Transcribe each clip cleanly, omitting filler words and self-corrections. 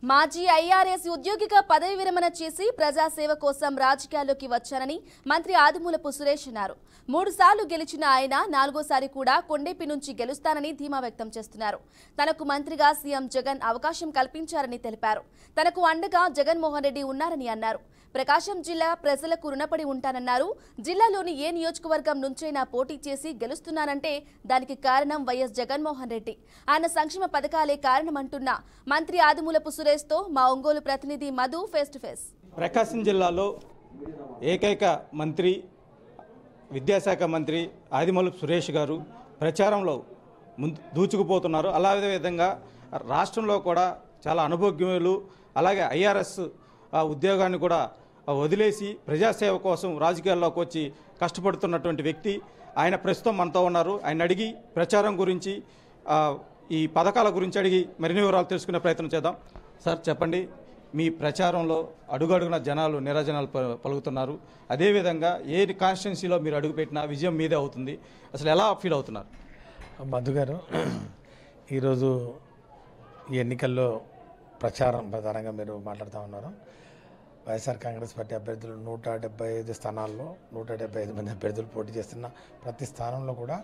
మాజీ ఐఆర్ఎస్ ఉద్యోగిగా పదవి విరమణ చేసి ప్రజాసేవ కోసం రాజకీయాల్లోకి వచ్చానని మంత్రి ఆదిమూలపు సురేష్ అన్నారు. 3 సార్లు గెలిచిన ఆయన 4వ సారి కూడా కొండెపి నుంచి గెలుస్తానని ధీమా వ్యక్తం చేస్తున్నారు. తనకు మంత్రిగా సీఎం జగన్ అవకాశం కల్పించారని తెలిపారు. తనకు అండగా జగన్మోహన్ రెడ్డి ఉన్నారని అన్నారు. ప్రకాశం జిల్లా ప్రజలకు రుణపడి ఉంటానన్నారు. జిల్లాలోని ఏ నియోజకవర్గం నుంచైనా పోటీ చేసి గెలుస్తున్నానంటే దానికి కారణం వైఎస్ జగన్మోహన్ రెడ్డి. ఆయన సంక్షేమ పథకాలే కారణమంటున్న మంత్రి ఆదిమూలపు సురేష్తో మా ఒంగోలు ప్రతినిధి Madhu face to face. Prakasam జిల్లాలో ఏకైక మంత్రి విద్యాశాఖ మంత్రి ఆదిమూలపు సురేష్ గారు ప్రచారంలో దూచుకుపోతున్నారు. అలాగే విధంగా రాష్ట్రంలో కూడా చాలా అనుభవజ్ఞులు, అలాగే ఐఆర్ఎస్ ఉద్యోగాన్ని కూడా వదిలేసి ప్రజాసేవ కోసం రాజకీయాల్లోకి వచ్చి కష్టపడుతున్నటువంటి వ్యక్తి ఆయన ప్రస్తుతం మనతో ఉన్నారు. ఆయన అడిగి ప్రచారం గురించి, ఈ పథకాల గురించి అడిగి మరిన్ని వివరాలు తెలుసుకునే ప్రయత్నం చేద్దాం. సార్ చెప్పండి, మీ ప్రచారంలో అడుగడుగున జనాలు నిరాజనాలు పలుకుతున్నారు. అదేవిధంగా ఏ కాన్స్టిట్యున్సీలో మీరు అడుగుపెట్టినా విజయం మీదే అవుతుంది. అసలు ఎలా ఫీల్ అవుతున్నారు? మధు గారు, ఈరోజు ఈ ఎన్నికల్లో ప్రచారం ప్రధానంగా మీరు మాట్లాడుతూ ఉన్నారు. వైఎస్ఆర్ కాంగ్రెస్ పార్టీ అభ్యర్థులు 175 స్థానాల్లో 175 మంది అభ్యర్థులు పోటీ చేస్తున్న ప్రతి స్థానంలో కూడా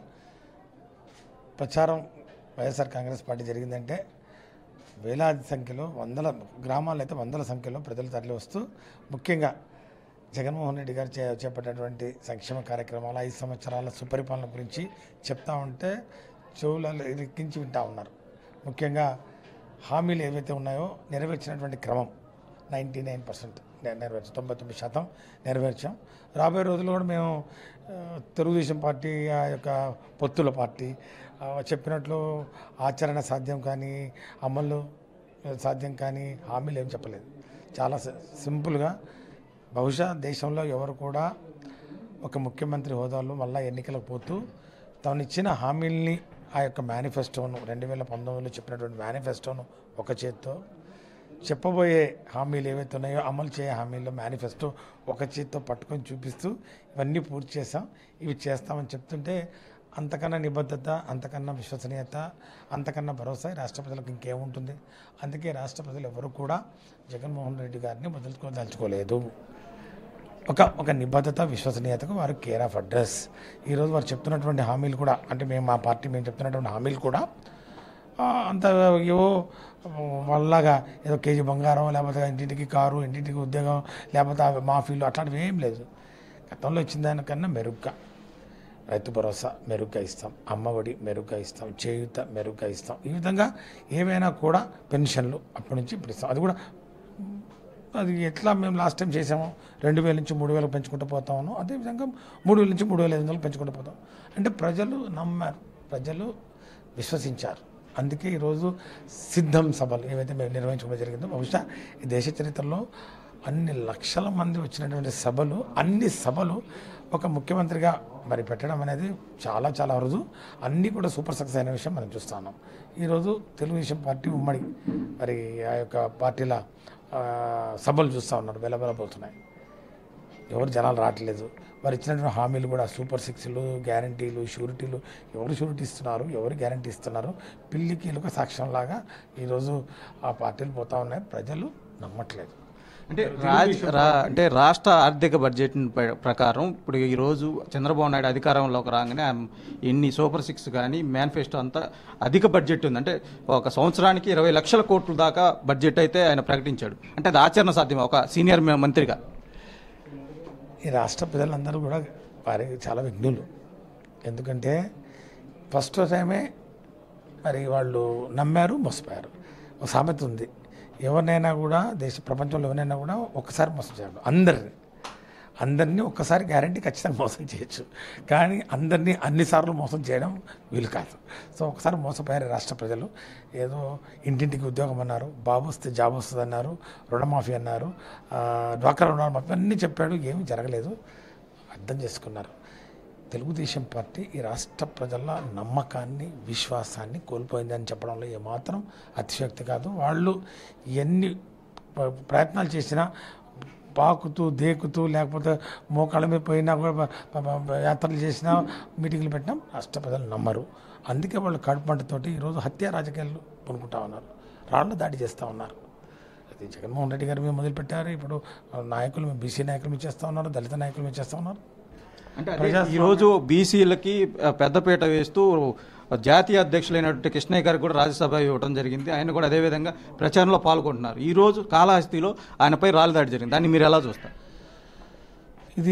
ప్రచారం వైఎస్ఆర్ కాంగ్రెస్ పార్టీ జరిగిందంటే వేలాది సంఖ్యలో, గ్రామాల్లో అయితే వందల సంఖ్యలో ప్రజలు తరలి వస్తూ ముఖ్యంగా జగన్మోహన్ రెడ్డి గారు చేపట్టినటువంటి సంక్షేమ కార్యక్రమాలు, 5 సంవత్సరాల సుపరిపాలన గురించి చెప్తా ఉంటే చెవులలో ఎక్కించి వింటూ ఉన్నారు. ముఖ్యంగా హామీలు ఏవైతే ఉన్నాయో నెరవేర్చినటువంటి క్రమం 99% నెరవేర్చాం, 99% నెరవేర్చాం. రాబోయే రోజుల్లో కూడా మేము తెలుగుదేశం పార్టీ ఆ యొక్క పొత్తుల పార్టీ చెప్పినట్లు ఆచరణ సాధ్యం కానీ అమలు సాధ్యం కానీ హామీలు ఏం చెప్పలేదు. చాలా సింపుల్గా బహుశా దేశంలో ఎవరు కూడా ఒక ముఖ్యమంత్రి హోదాలో మళ్ళీ ఎన్నికలకు పోతూ తాను ఇచ్చిన హామీల్ని, ఆ యొక్క మేనిఫెస్టోను 2019లో చెప్పినటువంటి మేనిఫెస్టోను ఒక చేత్తో, చెప్పబోయే హామీలు ఏవైతే ఉన్నాయో అమలు చేయే హామీల్లో మేనిఫెస్టో ఒక చేత్తో పట్టుకొని చూపిస్తూ ఇవన్నీ పూర్తి చేస్తాం, ఇవి చేస్తామని చెప్తుంటే అంతకన్నా నిబద్ధత, అంతకన్నా విశ్వసనీయత, అంతకన్నా భరోసా రాష్ట్ర ప్రజలకు ఇంకేముంటుంది. అందుకే రాష్ట్ర ప్రజలు ఎవరు కూడా జగన్మోహన్ రెడ్డి గారిని వదులుకోదలుచుకోలేదు. ఒక నిబద్ధత, విశ్వసనీయతకు వారు కేర్ ఆఫ్ అడ్రస్. ఈరోజు వారు చెప్తున్నటువంటి హామీలు కూడా, అంటే మా పార్టీ చెప్తున్నటువంటి హామీలు కూడా అంత ఏవో వాళ్ళలాగా ఏదో కేజీ బంగారం, లేకపోతే ఇంటింటికి కారు, ఇంటింటికి ఉద్యోగం, లేకపోతే మాఫీలు అట్లాంటివి ఏం లేదు. గతంలో ఇచ్చిన దానికన్నా మెరుగ్గా రైతు భరోసా మెరుగ్గా ఇస్తాం, అమ్మఒడి మెరుగ్గా ఇస్తాం, చేయూత మెరుగ్గా ఇస్తాం. ఈ విధంగా ఏవైనా కూడా పెన్షన్లు అప్పటి నుంచి ఇప్పుడు ఇస్తాం. అది కూడా అది ఎట్లా మేము లాస్ట్ టైం చేసాము 2000 నుంచి 3000 పెంచుకుంటూ పోతాము. అదేవిధంగా 3000 నుంచి 3500 పెంచుకుంటూ పోతాం. అంటే ప్రజలు నమ్మారు, ప్రజలు విశ్వసించారు. అందుకే ఈరోజు సిద్ధం సభలు ఏవైతే మేము నిర్వహించుకోవడం జరిగిందో, బహుశా ఈ దేశ చరిత్రలో అన్ని లక్షల మంది వచ్చినటువంటి సభలు, అన్ని సభలు ఒక ముఖ్యమంత్రిగా మరి పెట్టడం అనేది చాలా చాలా అరుదు. అన్నీ కూడా సూపర్ సక్సెస్ అయిన విషయం మనం చూస్తున్నాం. ఈరోజు తెలుగుదేశం పార్టీ ఉమ్మడి మరి ఆ యొక్క పార్టీల సభలు చూస్తూ ఉన్నారు, వెలబెలబోతున్నాయి. ఎవరు జనాలు రావట్లేదు. వారు ఇచ్చినటువంటి హామీలు కూడా సూపర్ 6లు, గ్యారంటీలు, షూరిటీలు, ఎవరు షూరిటీ ఇస్తున్నారు, ఎవరు గ్యారంటీ ఇస్తున్నారు, పిల్లికి ఎలుక సాక్ష్యంలాగా ఈరోజు ఆ పార్టీలు పోతూ ఉన్నాయి. ప్రజలు నమ్మట్లేదు. అంటే రాష్ట్ర ఆర్థిక బడ్జెట్ ప్రకారం ఇప్పుడు ఈరోజు చంద్రబాబు నాయుడు అధికారంలోకి రాగానే ఎన్ని సూపర్ 6 కానీ మేనిఫెస్టో అంతా అధిక బడ్జెట్ ఉంది. అంటే ఒక సంవత్సరానికి 20 లక్షల కోట్ల దాకా బడ్జెట్ అయితే ఆయన ప్రకటించాడు. అంటే అది ఆచరణ సాధ్యమే ఒక సీనియర్ మంత్రిగా? ఈ రాష్ట్ర ప్రజలందరూ కూడా వారి చాలా విఘ్నులు. ఎందుకంటే ఫస్ట్ టైమే మరి వాళ్ళు నమ్మారు, మోసపోయారు. ఒక సామెత ఉంది, ఎవరినైనా కూడా ప్రపంచంలో ఎవరినైనా కూడా ఒక్కసారి మోసం చేయడం, అందరినీ ఒక్కసారి గ్యారంటీ ఖచ్చితంగా మోసం చేయొచ్చు, కానీ అందరినీ అన్నిసార్లు మోసం చేయడం వీలు కాదు. సో ఒకసారి మోసపోయారు రాష్ట్ర ప్రజలు. ఏదో ఇంటింటికి ఉద్యోగం అన్నారు, బాబు వస్తే జాబ్ వస్తుంది అన్నారు, రుణమాఫీ అన్నారు, డ్వాక్రా రుణమాఫీ అన్నీ చెప్పాడు, ఏమీ జరగలేదు. అర్థం చేసుకున్నారు. తెలుగుదేశం పార్టీ ఈ రాష్ట్ర ప్రజల నమ్మకాన్ని, విశ్వాసాన్ని కోల్పోయిందని చెప్పడంలో ఏమాత్రం అతిశయోక్తి కాదు. వాళ్ళు ఎన్ని ప్రయత్నాలు చేసినా, పాకుతూ దేకుతూ, లేకపోతే మోకాళ్ళ మీద పోయినా కూడా యాత్రలు చేసినా, మీటింగ్లు పెట్టినా రాష్ట్ర ప్రజలు నమ్మరు. అందుకే వాళ్ళు కడుపు మంటతోటి ఈరోజు హత్యా రాజకీయాలు పూనుకుంటా ఉన్నారు, రాళ్ళు దాడి చేస్తూ ఉన్నారు. అది జగన్మోహన్ రెడ్డి గారు మేము మొదలుపెట్టారు. ఇప్పుడు నాయకులు బీసీ నాయకులు మీరు చేస్తూ ఉన్నారు, దళిత నాయకులు మీరు చేస్తూ ఉన్నారు. అంటే ఈరోజు బీసీలకి పెద్దపీట వేస్తూ జాతీయ అధ్యక్షులైనటువంటి కృష్ణయ్య గారికి కూడా రాజ్యసభ ఇవ్వడం జరిగింది. ఆయన కూడా అదేవిధంగా ప్రచారంలో పాల్గొంటున్నారు. ఈరోజు కాళహస్తిలో ఆయనపై రాళ్ళదాడి జరిగింది. దాన్ని మీరు ఎలా చూస్తారు? ఇది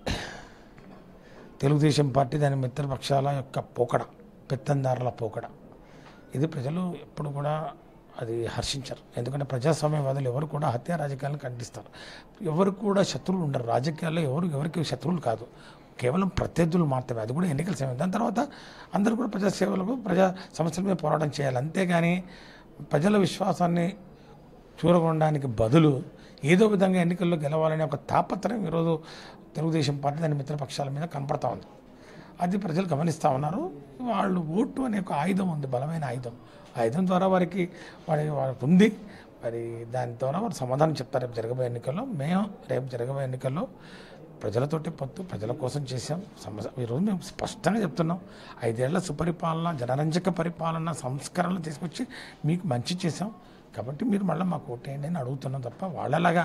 తెలుగుదేశం పార్టీ దాని మిత్రపక్షాల యొక్క పోకడ, పెత్తందారుల పోకడ. ఇది ప్రజలు ఎప్పుడు కూడా అది హర్షించరు. ఎందుకంటే ప్రజాస్వామ్యవాదులు ఎవరు కూడా హత్యా రాజకీయాలను ఖండిస్తారు. ఎవరు కూడా శత్రువులు ఉండరు. రాజకీయాల్లో ఎవరికి శత్రువులు కాదు, కేవలం ప్రత్యర్థులు మాత్రమే. అది కూడా ఎన్నికల సమయం. దాని తర్వాత అందరూ కూడా ప్రజాసేవలకు, ప్రజా సమస్యల మీద పోరాటం చేయాలి. అంతేగాని ప్రజల విశ్వాసాన్ని చూరగొనడానికి బదులు ఏదో విధంగా ఎన్నికల్లో గెలవాలనే ఒక తాపత్రయం ఈరోజు తెలుగుదేశం పార్టీ దాని మిత్రపక్షాల మీద కనపడతా ఉంది. అది ప్రజలు గమనిస్తూ ఉన్నారు. వాళ్ళు ఓటు అనే ఒక ఆయుధం ఉంది, బలమైన ఆయుధం. ఆయుధం ద్వారా వారికి ఉంది. మరి దాని ద్వారా వారు సమాధానం చెప్తారు రేపు జరగబోయే ఎన్నికల్లో. మేము రేపు జరగబోయే ఎన్నికల్లో ప్రజలతోటి పొత్తు, ప్రజల కోసం చేసాం. ఈరోజు మేము స్పష్టంగా చెప్తున్నాం, 5 ఏళ్ల సుపరిపాలన, జనరంజక పరిపాలన, సంస్కరణలు తీసుకొచ్చి మీకు మంచి చేసాం. కాబట్టి మీరు మళ్ళీ మాకు ఓటేయండి అని అడుగుతున్నాం తప్ప వాళ్ళలాగా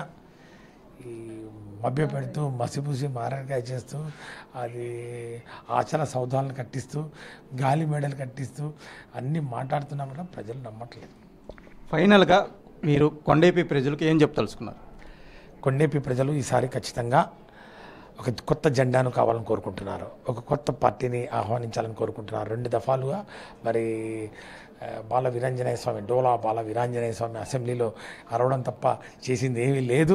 ఈ మభ్య పెడుతూ, మసిపూసి మారడికాయ చేస్తూ, అది ఆచరణ సౌధాలను కట్టిస్తూ, గాలి మేడలు కట్టిస్తూ అన్నీ మాట్లాడుతున్నా కూడా ప్రజలు నమ్మట్లేదు. ఫైనల్గా మీరు కొండేపి ప్రజలకు ఏం చెప్పదలుచుకున్నారు? కొండేపి ప్రజలు ఈసారి ఖచ్చితంగా ఒక కొత్త జెండాను కావాలని కోరుకుంటున్నారు. ఒక కొత్త పార్టీని ఆహ్వానించాలని కోరుకుంటున్నారు. 2 దఫాలుగా మరి బాల వీరాంజనేయ స్వామి, డోలా బాల వీరాంజనేయ స్వామి అసెంబ్లీలో అరవడం తప్ప చేసింది ఏమీ లేదు.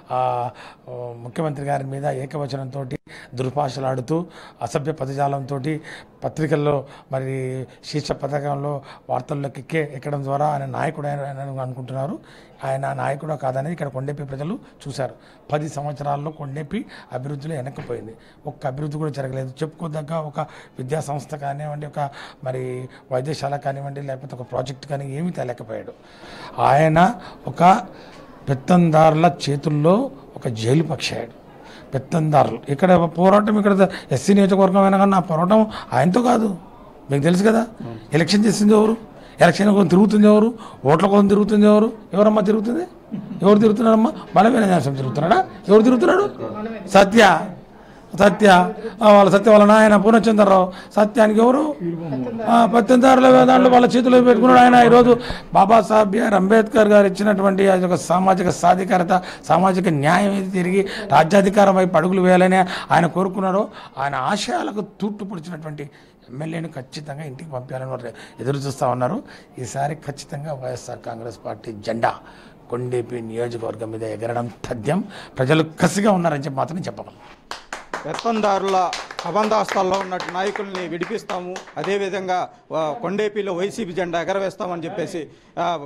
ముఖ్యమంత్రి గారి మీద ఏకవచనంతో దుర్భాషలాడుతూ, అసభ్య పదజాలంతో పత్రికల్లో మరి శీర్ష పథకంలో వార్తల్లోకి ఎక్కడం ద్వారా ఆయన నాయకుడు అనుకుంటున్నారు. ఆయన నాయకుడు కాదనేది ఇక్కడ కొండేపి ప్రజలు చూశారు. 10 సంవత్సరాల్లో కొండేపి అభివృద్ధిలో వెనక్కిపోయింది. ఒక్క అభివృద్ధి కూడా జరగలేదు. చెప్పుకోదగ్గ ఒక విద్యా సంస్థ కానివ్వండి, ఒక మరి వైద్యశాల కానివ్వండి, లేకపోతే ఒక ప్రాజెక్ట్ కానీ ఏమీ తేలేకపోయాడు. ఆయన ఒక పెత్తందారుల చేతుల్లో ఒక జైలు పక్షాడు. పెత్తందారులు ఇక్కడ పోరాటం, ఇక్కడ ఎస్సీ నియోజకవర్గం అయినా కానీ నా పోరాటం ఆయనతో కాదు. మీకు తెలుసు కదా, ఎలక్షన్ చేసింది ఎవరు, ఎలక్షన్ కోసం తిరుగుతుంది ఎవరు, ఓట్ల కోసం తిరుగుతుంది ఎవరు, ఎవరమ్మా తిరుగుతుంది, ఎవరు తిరుగుతున్నారమ్మా? బలమైన తిరుగుతున్నాడా? ఎవరు తిరుగుతున్నాడు? సత్య వాళ్ళ నాయన పూర్ణచంద్రరావు. సత్యానికి ఎవరు? పెత్తందారుల దాంట్లో వాళ్ళ చేతిలో పెట్టుకున్నాడు ఆయన. ఈరోజు బాబాసాహెబ్ బిఆర్ అంబేద్కర్ గారు ఇచ్చినటువంటి ఒక సామాజిక సాధికారత, సామాజిక న్యాయం ఏది తిరిగి రాజ్యాధికారం వైపు అడుగులు వేయాలని ఆయన కోరుకున్నారో, ఆయన ఆశయాలకు తూట్లు పొడిచినటువంటి ఎమ్మెల్యేను ఖచ్చితంగా ఇంటికి పంపించాలని వారు ఎదురు చూస్తూ ఉన్నారు. ఈసారి ఖచ్చితంగా వైఎస్ఆర్ కాంగ్రెస్ పార్టీ జెండా కొండేపి నియోజకవర్గం మీద ఎగరడం తథ్యం. ప్రజలు కసిగా ఉన్నారని చెప్పి మాత్రం చెప్పగలం. పెత్తందారుల కబందాస్తాల్లో ఉన్న నాయకుల్ని విడిపిస్తాము, అదేవిధంగా కొండేపిలో వైసీపీ జెండా ఎగరవేస్తామని చెప్పేసి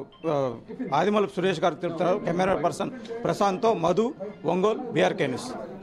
ఆదిమూలపు సురేష్ గారు తెలుపుతున్నారు. కెమెరా పర్సన్ ప్రశాంత్తో మధు, ఒంగోలు, బీఆర్కే న్యూస్.